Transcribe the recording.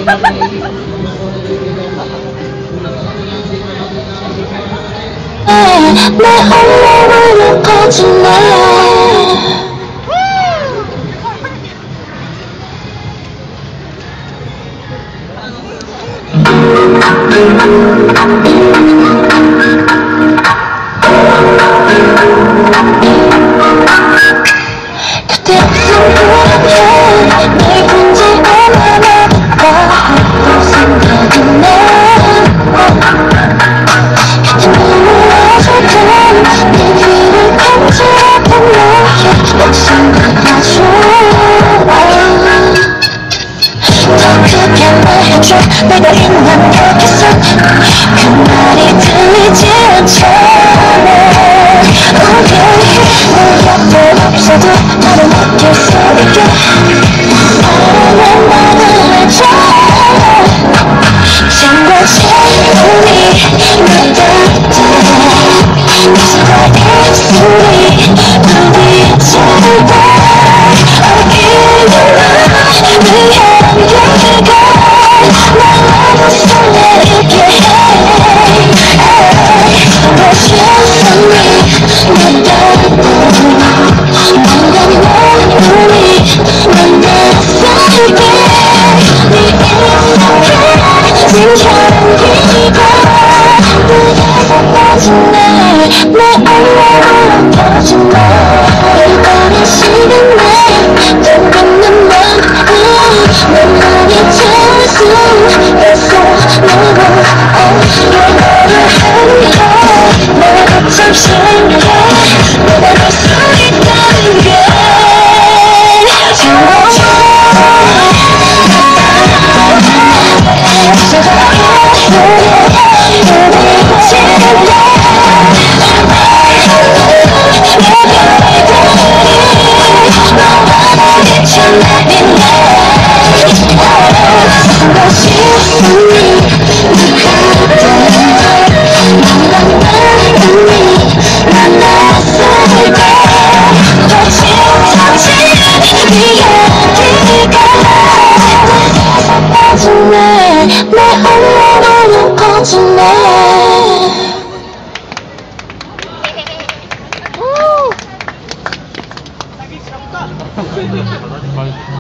내 엉덩이를 거짓말 그때 없은 그렇게 널 본지 얼마나 봐 생각이 나 그때 눈물어줬던 네 귀를 간직한 너의 목소리가 좋아 더 크게 말해줘 내가 있는 곁에서 그 말이 들리지 않잖아 Oh yeah 너 옆에 없어도 나를 느낄 수 있게 바라는 말을 해줘 창과 창문이 내 곁에 미소와 입술이 부딪힐 때 내 얼굴로 퍼진 널 꺼낸 시간에 둥근는 맘 널만이 참을 수 있어 너무 너를 하니까 내가 참 신기해 내가 될 수 있다는 게 내 얼굴로 거짓말